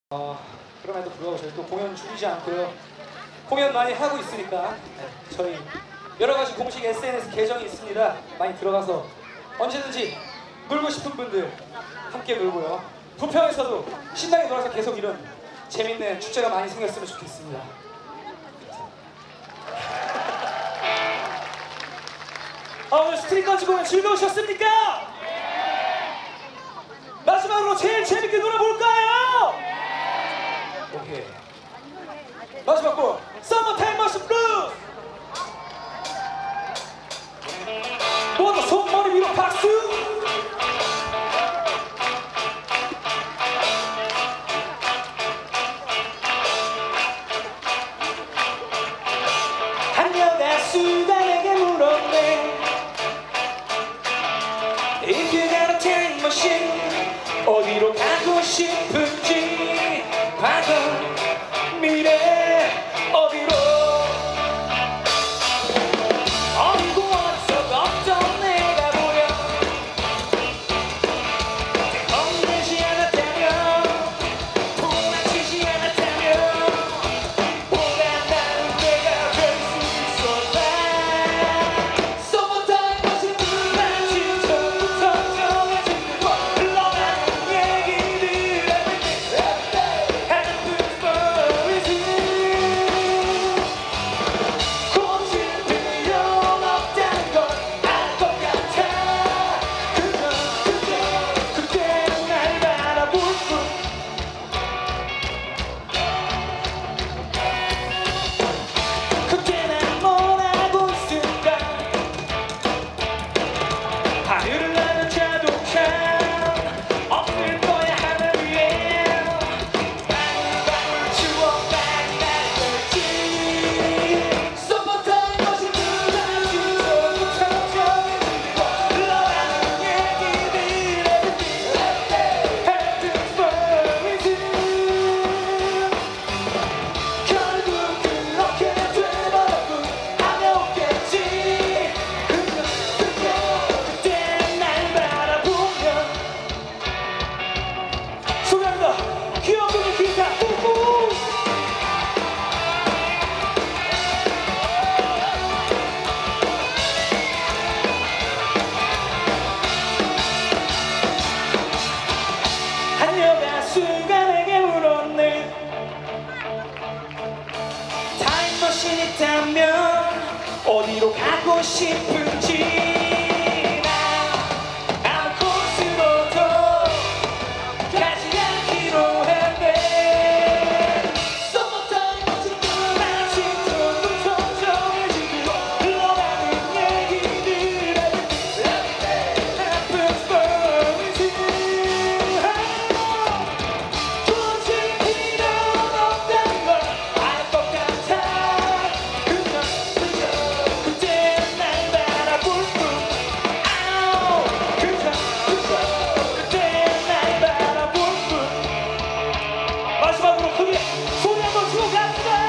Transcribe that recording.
그럼에도 불구하고 저희 또 공연 줄이지 않고요. 공연 많이 하고 있으니까 저희 여러가지 공식 SNS 계정이 있습니다. 많이 들어가서 언제든지 놀고 싶은 분들 함께 놀고요. 부평에서도 신나게 놀아서 계속 이런 재밌는 축제가 많이 생겼으면 좋겠습니다. 오늘 스트릿까지 공연 즐거우셨습니까? 마지막으로 제일 재밌게 놀아볼까요? 오케이. 마지막 곡 서머타임 머신 블루스. 모두 손머리 위로 박수. 한 여가수가 내게 물었네. If you got a time machine 어디로 가고 싶은지 과거 미래 어디로 어디고 어디서 없던 내가 보여 엉내지 않았다면 도망치지 않았다면 보다 나은 내가 될 수 있었다. Summertime 머신 블루스 진짜부터 정해진 거 흘러가는 얘기들 하나뿐 버리지 고칠 필요 없다는 걸 알 것 같아. 그때는 날 바라볼 뿐 그때 난 뭘 하고 있을까. 하늘을 나는 자동차 없을 거야 하늘 위에 방울 추억만 날렸지. Summertime 머신 블루스 진짜부터 정해진 거 흘러가는 얘기들 happens for reason. 결국 그렇게 되더라고 하면 없겠지. 그때 날 바라보면 소리합니다. 귀여운 분이 기타 꾹꾹. 한 여가수가 내게 물었네. 타임머신 있다면 어디로 가고 싶은지 나 아무 곳으로도 가지 않기로 했네. Summertime 머신 블루스 진짜부터 정해진 거 흘러가는 얘기들 happens for reason. 고칠 필요 없다는 걸 알 것 같아. 그때 날 바라볼 뿐 그때 날 바라볼 뿐. 마지막으로 크게 소리 한번 주고 갑시다.